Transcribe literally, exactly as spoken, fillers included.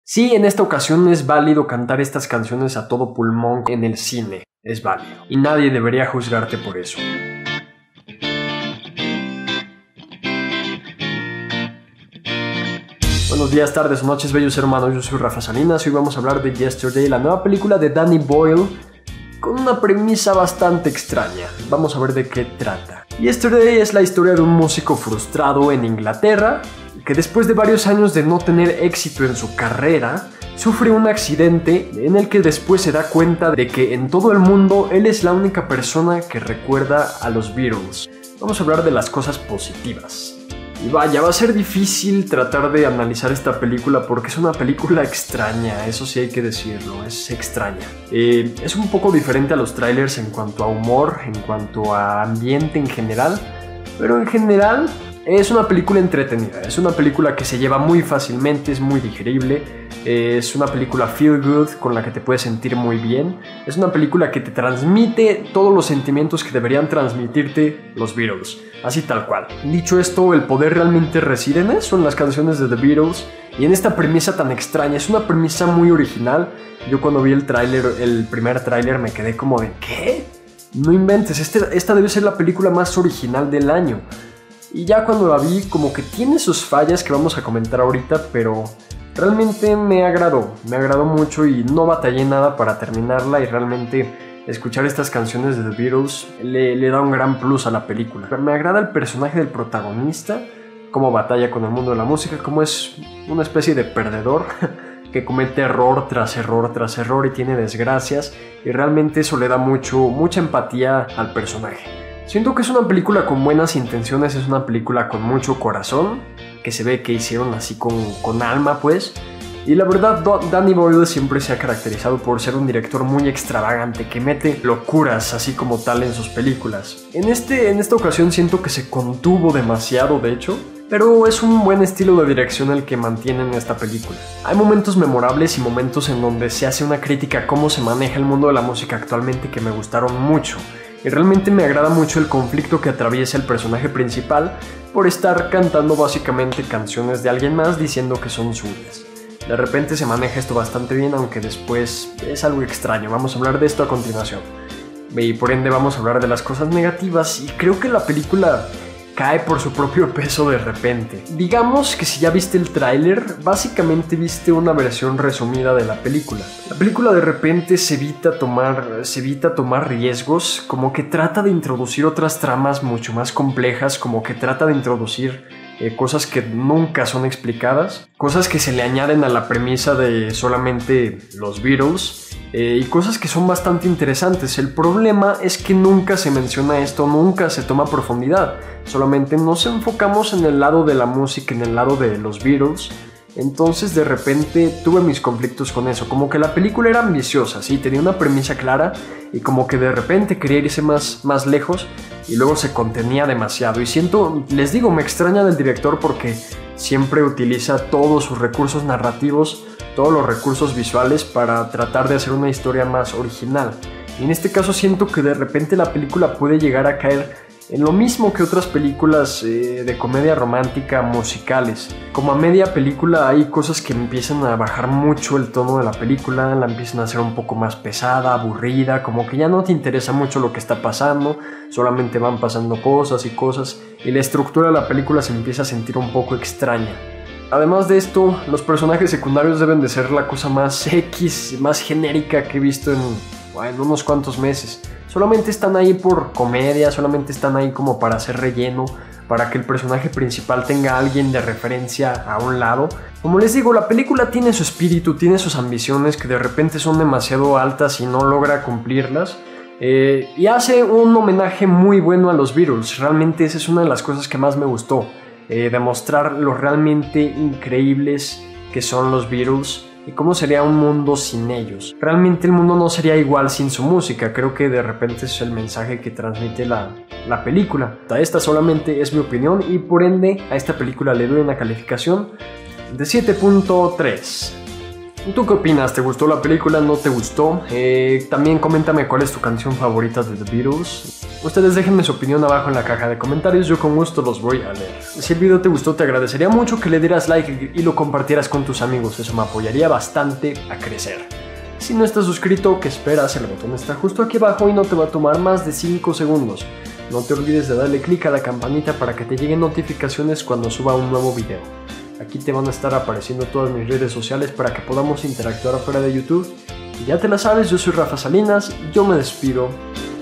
Sí, en esta ocasión es válido cantar estas canciones a todo pulmón en el cine, es válido, y nadie debería juzgarte por eso. Buenos días, tardes o noches, bellos hermanos, yo soy Rafa Salinas y hoy vamos a hablar de Yesterday, la nueva película de Danny Boyle, con una premisa bastante extraña. Vamos a ver de qué trata. Yesterday es la historia de un músico frustrado en Inglaterra, que después de varios años de no tener éxito en su carrera, sufre un accidente en el que después se da cuenta de que en todo el mundo él es la única persona que recuerda a los Beatles. Vamos a hablar de las cosas positivas. Y vaya, va a ser difícil tratar de analizar esta película porque es una película extraña, eso sí hay que decirlo, es extraña. Eh, es un poco diferente a los trailers en cuanto a humor, en cuanto a ambiente en general, pero en general es una película entretenida, es una película que se lleva muy fácilmente, es muy digerible, eh, es una película feel good con la que te puedes sentir muy bien, es una película que te transmite todos los sentimientos que deberían transmitirte los Beatles, así tal cual. Dicho esto, el poder realmente reside en eso, en las canciones de The Beatles y en esta premisa tan extraña, es una premisa muy original. Yo cuando vi el tráiler, el primer tráiler me quedé como de ¿qué? No inventes, este, esta debe ser la película más original del año. Y ya cuando la vi, como que tiene sus fallas que vamos a comentar ahorita, pero realmente me agradó, me agradó mucho y no batallé nada para terminarla y realmente escuchar estas canciones de The Beatles le, le da un gran plus a la película. Me agrada el personaje del protagonista, cómo batalla con el mundo de la música, cómo es una especie de perdedor que comete error tras error tras error y tiene desgracias y realmente eso le da mucho, mucha empatía al personaje. Siento que es una película con buenas intenciones, es una película con mucho corazón, que se ve que hicieron así con, con alma pues. Y la verdad, Danny Boyle siempre se ha caracterizado por ser un director muy extravagante, que mete locuras así como tal en sus películas. En, este, en esta ocasión siento que se contuvo demasiado de hecho, pero es un buen estilo de dirección el que mantiene en esta película. Hay momentos memorables y momentos en donde se hace una crítica a cómo se maneja el mundo de la música actualmente que me gustaron mucho. Y realmente me agrada mucho el conflicto que atraviesa el personaje principal por estar cantando básicamente canciones de alguien más diciendo que son suyas. De repente se maneja esto bastante bien, aunque después es algo extraño. Vamos a hablar de esto a continuación. Y por ende vamos a hablar de las cosas negativas y creo que la película cae por su propio peso de repente. Digamos que si ya viste el tráiler, básicamente viste una versión resumida de la película. La película de repente se evita tomar, se evita tomar riesgos, como que trata de introducir otras tramas mucho más complejas, como que trata de introducir eh, cosas que nunca son explicadas, cosas que se le añaden a la premisa de solamente los Beatles, Eh, y cosas que son bastante interesantes. El problema es que nunca se menciona esto, nunca se toma profundidad, solamente nos enfocamos en el lado de la música, en el lado de los Beatles. Entonces de repente tuve mis conflictos con eso, como que la película era ambiciosa, sí, tenía una premisa clara y como que de repente quería irse más, más lejos y luego se contenía demasiado y siento, les digo, me extraña del director porque siempre utiliza todos sus recursos narrativos, todos los recursos visuales para tratar de hacer una historia más original. Y en este caso siento que de repente la película puede llegar a caer en lo mismo que otras películas eh, de comedia romántica musicales. Como a media película hay cosas que empiezan a bajar mucho el tono de la película, la empiezan a hacer un poco más pesada, aburrida, como que ya no te interesa mucho lo que está pasando, solamente van pasando cosas y cosas y la estructura de la película se empieza a sentir un poco extraña. Además de esto, los personajes secundarios deben de ser la cosa más X, más genérica que he visto en, en unos cuantos meses. Solamente están ahí por comedia, solamente están ahí como para hacer relleno, para que el personaje principal tenga a alguien de referencia a un lado. Como les digo, la película tiene su espíritu, tiene sus ambiciones que de repente son demasiado altas y no logra cumplirlas. Eh, y hace un homenaje muy bueno a los Beatles, realmente esa es una de las cosas que más me gustó. Eh, demostrar lo realmente increíbles que son los Beatles y cómo sería un mundo sin ellos. Realmente el mundo no sería igual sin su música, creo que de repente es el mensaje que transmite la, la película. Esta solamente es mi opinión y por ende a esta película le doy una calificación de siete punto tres. ¿Tú qué opinas? ¿Te gustó la película? ¿No te gustó? Eh, también coméntame cuál es tu canción favorita de The Beatles. Ustedes déjenme su opinión abajo en la caja de comentarios, yo con gusto los voy a leer. Si el video te gustó, te agradecería mucho que le dieras like y lo compartieras con tus amigos, eso me apoyaría bastante a crecer. Si no estás suscrito, ¿qué esperas? El botón está justo aquí abajo y no te va a tomar más de cinco segundos. No te olvides de darle clic a la campanita para que te lleguen notificaciones cuando suba un nuevo video. Aquí te van a estar apareciendo todas mis redes sociales para que podamos interactuar afuera de YouTube. Y ya te la sabes, yo soy Rafa Salinas, yo me despido.